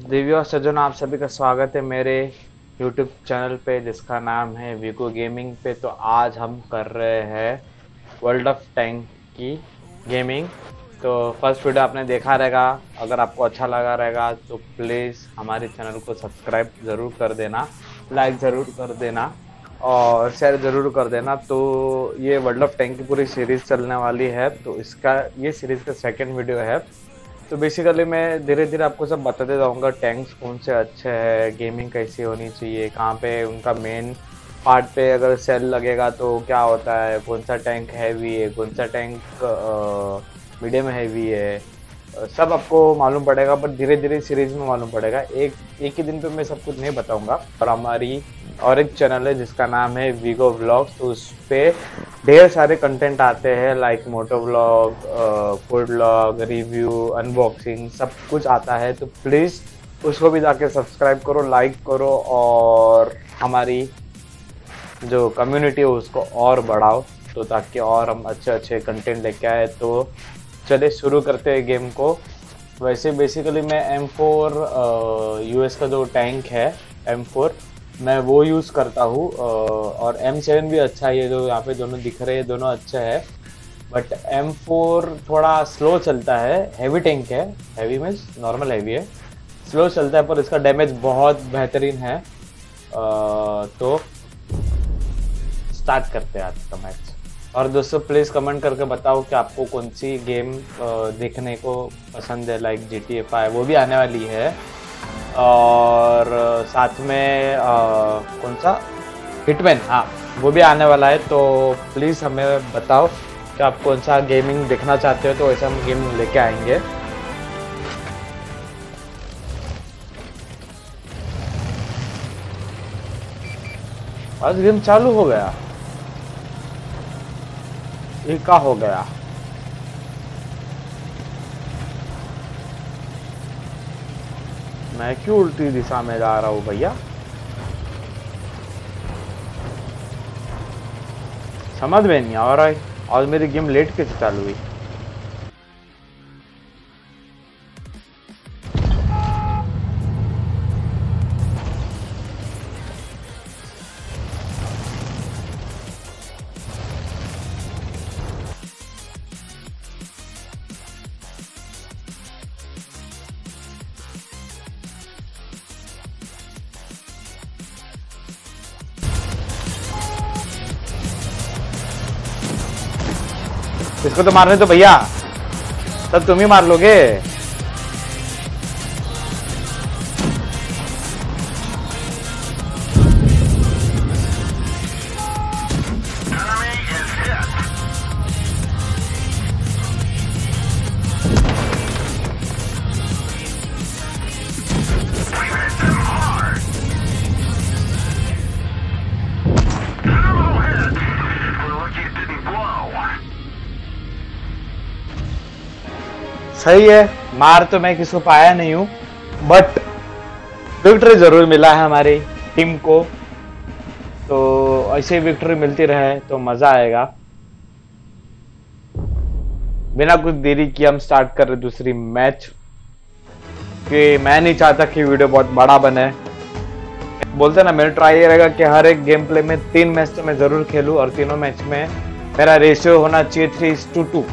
देवियों और सज्जनों, आप सभी का स्वागत है मेरे YouTube चैनल पे जिसका नाम है वीगो गेमिंग पे। तो आज हम कर रहे हैं वर्ल्ड ऑफ टैंक की गेमिंग। तो फर्स्ट वीडियो आपने देखा रहेगा, अगर आपको अच्छा लगा रहेगा तो प्लीज़ हमारे चैनल को सब्सक्राइब ज़रूर कर देना, लाइक ज़रूर कर देना और शेयर ज़रूर कर देना। तो ये वर्ल्ड ऑफ टैंक की पूरी सीरीज़ चलने वाली है, तो इसका ये सीरीज़ का सेकेंड वीडियो है। तो बेसिकली मैं धीरे धीरे आपको सब बताते जाऊंगा, टैंक्स कौन से अच्छे हैं, गेमिंग कैसी होनी चाहिए, कहाँ पे उनका मेन पार्ट पे अगर सेल लगेगा तो क्या होता है, कौन सा टैंक हैवी है, कौन सा टैंक मीडियम हैवी है, सब आपको मालूम पड़ेगा। बट धीरे धीरे सीरीज में मालूम पड़ेगा, एक ही दिन पे मैं सब कुछ नहीं बताऊंगा। और हमारी और एक चैनल है जिसका नाम है वीगो व्लॉग्स, तो उस पर ढेर सारे कंटेंट आते हैं like moto vlog, food vlog, review, unboxing, सब कुछ आता है। तो प्लीज़ उसको भी जाके सब्सक्राइब करो, लाइक करो और हमारी जो कम्युनिटी है उसको और बढ़ाओ, तो ताकि और हम अच्छे अच्छे कंटेंट लेके आए। तो चले शुरू करते हैं गेम को। वैसे बेसिकली मैं M4 US का जो टैंक है M4 मैं वो यूज़ करता हूँ, और M7 भी अच्छा है। ये जो यहाँ पे दोनों दिख रहे हैं दोनों अच्छे हैं, बट M4 थोड़ा स्लो चलता है। हैवी टैंक है, हैवी मीन्स नॉर्मल हैवी है, स्लो चलता है पर इसका डैमेज बहुत बेहतरीन है। तो स्टार्ट करते हैं आज का मैच। और दोस्तों प्लीज़ कमेंट करके बताओ कि आपको कौन सी गेम देखने को पसंद है, लाइक GTA 5 वो भी आने वाली है, और साथ में कौन सा हिटमैन, हाँ वो भी आने वाला है। तो प्लीज़ हमें बताओ कि आप कौन सा गेमिंग देखना चाहते हो, तो वैसे हम गेम लेके आएंगे। आज गेम चालू हो गया, ये क्या हो गया? मैं क्यों उल्टी दिशा में जा रहा हूँ भैया? समझ में नहीं आ रहा है, आज मेरी गेम लेट कैसे चालू हुई? इसको तो मारने तो भैया, तब तुम ही मार लोगे। सही है, मार तो मैं किसी को पाया नहीं हूँ, बट विक्ट्री जरूर मिला है हमारी टीम को। तो ऐसे विक्ट्री मिलती रहे तो मजा आएगा। बिना कुछ देरी किए हम स्टार्ट कर रहे दूसरी मैच, कि मैं नहीं चाहता कि वीडियो बहुत बड़ा बने। बोलते ना, मेरा ट्राई ये रहेगा कि हर एक गेम प्ले में 3 मैच तो मैं जरूर खेलूं, और तीनों मैच में मेरा रेशियो होना चाहिए 3:2।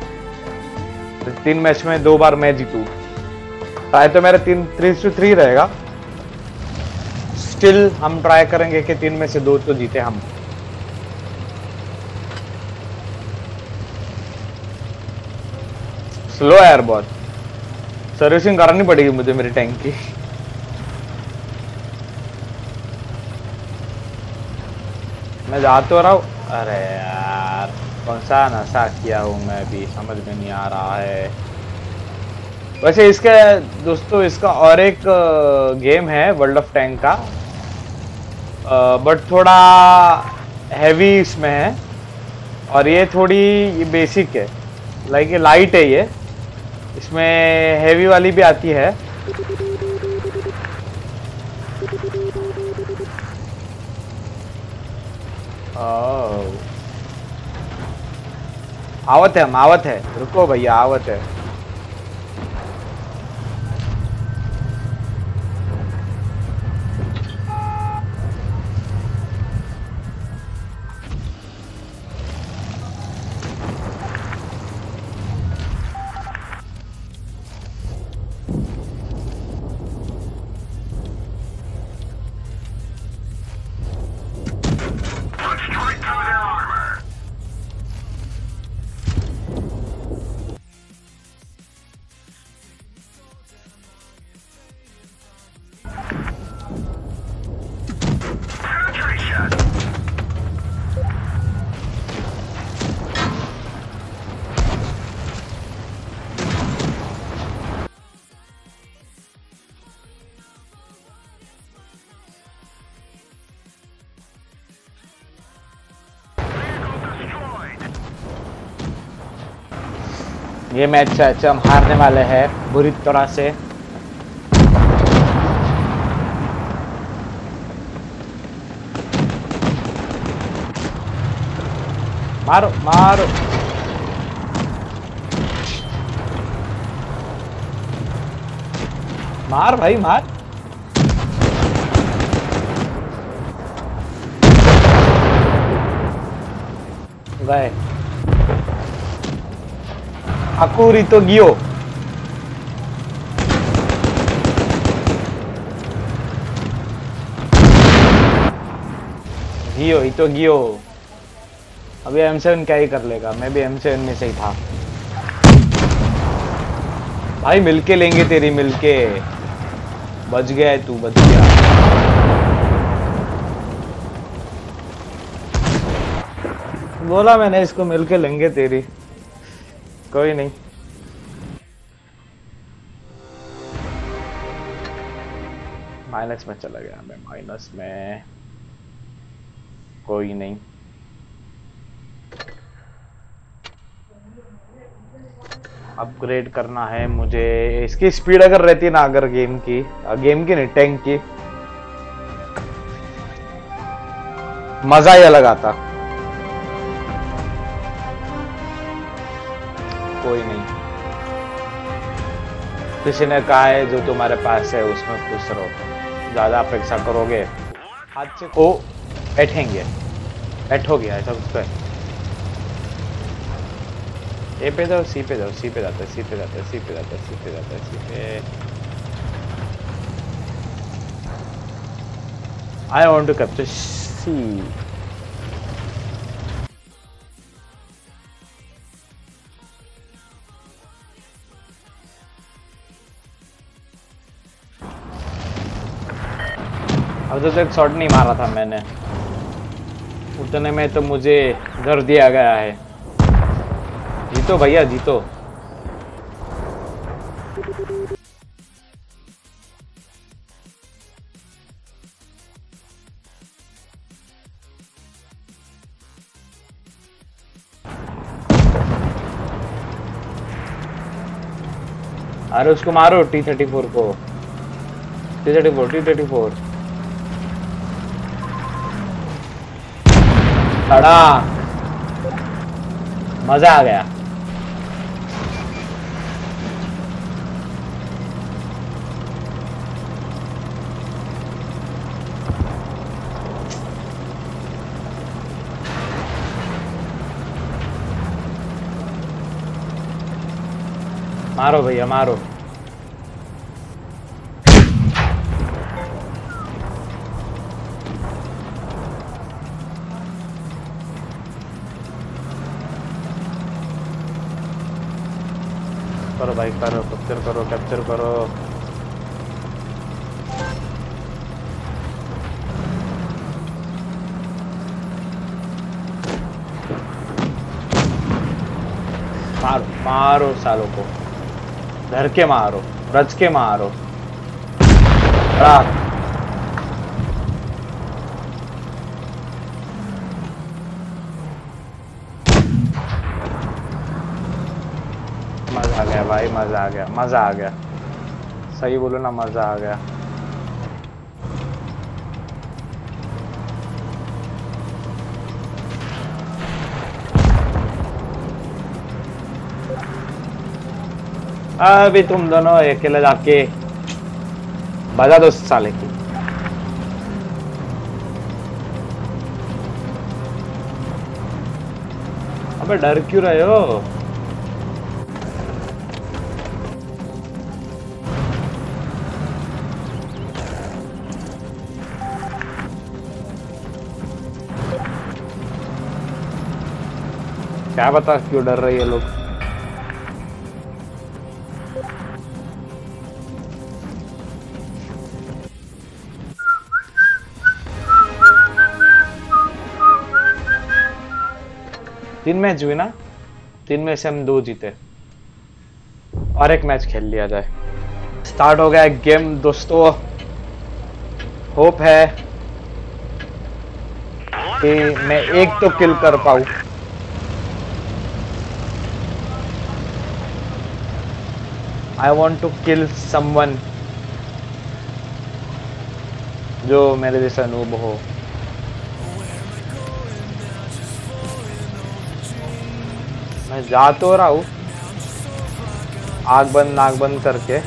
3 मैच में 2 बार मैं जीतूं, ट्राई तो मेरा 3:3 रहेगा। स्टिल हम ट्राई करेंगे कि 3 में से 2 तो जीते हम। स्लो है यार बहुत, सर्विसिंग करानी पड़ेगी मुझे मेरे टैंक की। मैं जा तो रहा हूँ, अरे यार कौन सा नशा किया हूँ मैं भी समझ में नहीं आ रहा है। वैसे इसके दोस्तों इसका और एक गेम है वर्ल्ड ऑफ टैंक का, बट थोड़ा हैवी इसमें है, और ये थोड़ी ये बेसिक है, लाइक ये लाइट है। ये इसमें हैवी वाली भी आती है। आवत है, हम आवत है, रुको भैया आवत है। ये मैच हम हारने वाले हैं बुरी तरह से। मारो मारो, मार भाई मार। गए अकुरी तो गियो। गियो ही तो गियो। अभी M7 क्या ही कर लेगा, मैं भी M7 में से ही था भाई। मिलके लेंगे तेरी, मिलके। बच गया है तू, बच गया। बोला मैंने इसको, मिलके लेंगे तेरी। कोई नहीं। माइनस में चला गया मैं, माइनस में। कोई नहीं। अपग्रेड करना है मुझे। इसकी स्पीड अगर रहती ना, अगर गेम की नहीं, टैंक की, मजा ही अलग आता। कोई नहीं। किसी ने कहा है जो तुम्हारे पास है उसमें खुश रहो। ज्यादा अपेक्षा करोगे हादसे को बैठेंगे। बैठोगे ऐसा कुछ है। ए पे जाओ, सी पे जाओ, सी पे जाता है, सी पे जाता है, सी पे जाता है, सी पे जाता है, सी पे। I want to capture C. अब तो एक शॉट नहीं मारा था मैंने, उतने में तो मुझे घर दिया गया है। जीतो भैया जीतो। अरे उसको मारो, T-34 को। T-34 खड़ा। मजा आ गया। मारो भैया मारो। करो भाई करो, कैप्चर करो, कैप्चर करो। मारो मारो सालों को, धर के मारो, रच के मारो। मजा आ गया भाई, मजा आ गया, मजा आ गया। सही बोलो ना, मजा आ गया। अभी तुम दोनों अकेले जाके बजा दो साले की। अबे डर क्यों रहे हो? क्या बता क्यों डर रहे ये लोग? तीन मैच हुए ना, 3 में से हम 2 जीते और एक मैच खेल लिया जाए। स्टार्ट हो गया गेम दोस्तों। होप है कि मैं एक तो किल कर पाऊं। I want to kill someone जो मेरे जैसा नूब हो। मैं जा तो रहा हूँ आग बंद नाक बंद करके।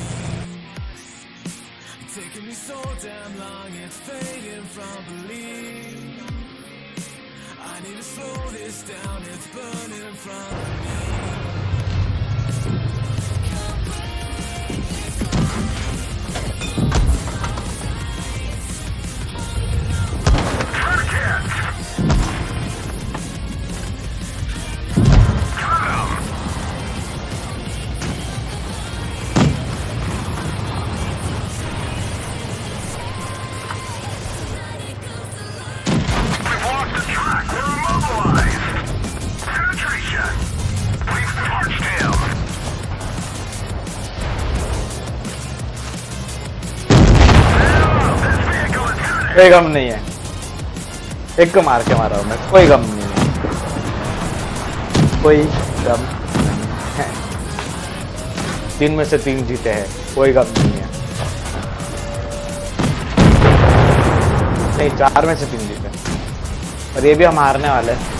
कोई गम नहीं है, एक को मार के मारा हूं मैं, कोई गम नहीं है, कोई गम नहीं है। 3 में से 3 जीते हैं, कोई गम नहीं है। नहीं 4 में से 3 जीते और ये भी हम हारने वाले हैं।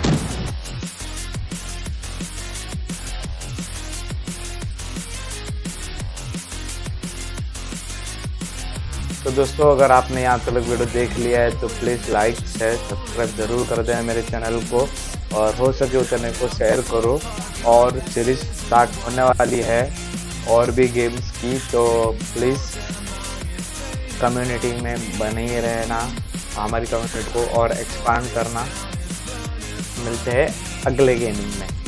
तो दोस्तों अगर आपने यहाँ तक वीडियो देख लिया है तो प्लीज़ लाइक शेयर सब्सक्राइब जरूर कर दें मेरे चैनल को, और हो सके उस चैनल को शेयर करो। और सीरीज स्टार्ट होने वाली है और भी गेम्स की, तो प्लीज़ कम्युनिटी में बने ही रहना, हमारी कम्युनिटी को और एक्सपांड करना। मिलते हैं अगले गेमिंग में।